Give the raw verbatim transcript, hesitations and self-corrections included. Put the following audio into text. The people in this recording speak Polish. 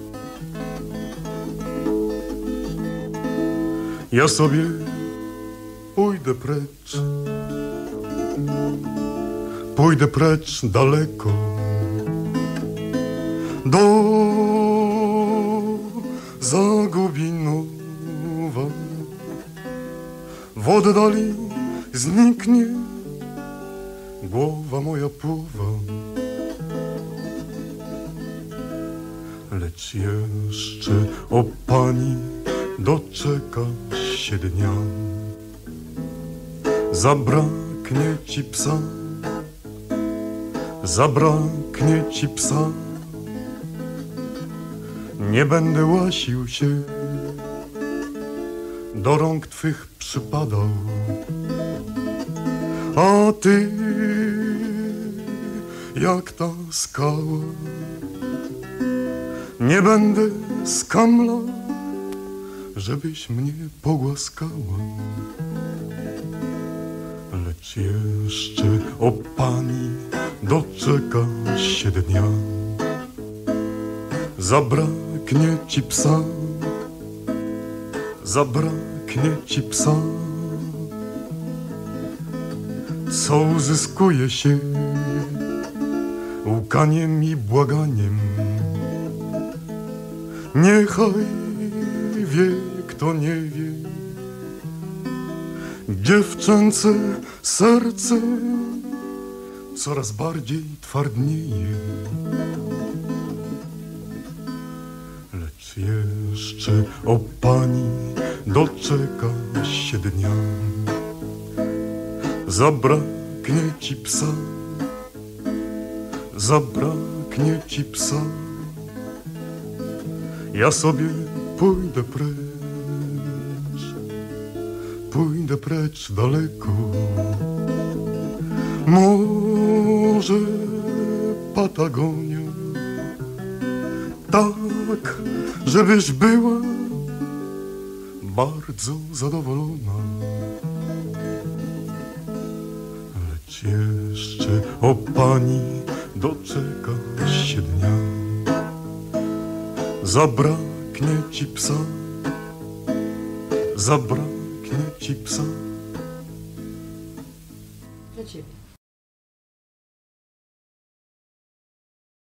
Ja sobie pójdę precz, pójdę precz daleko, do Zagubinowa. W oddali zniknie głowa moja płowa, lecz jeszcze, o pani, doczeka się dnia. Zabraknie ci psa, zabraknie ci psa. Nie będę łasił się, do rąk twych przypadał, a ty jak ta skała. Nie będę skamlał, żebyś mnie pogłaskała, lecz jeszcze, o pani, doczeka się dnia. Zabraknie ci psa, zabraknie ci psa. Co uzyskuje się łkaniem i błaganiem? Niechaj wie, kto nie wie. Dziewczęce serce coraz bardziej twardnieje, lecz jeszcze, o pani, doczeka się dnia. Zabraknie ci psa, zabraknie ci psa. Ja sobie pójdę precz, pójdę precz daleko, może Patagonia, tak, żebyś była bardzo zadowolona. Lecz jeszcze, o pani, doczeka się dnia. Zabraknie ci psa, zabraknie ci psa. Dla ciebie.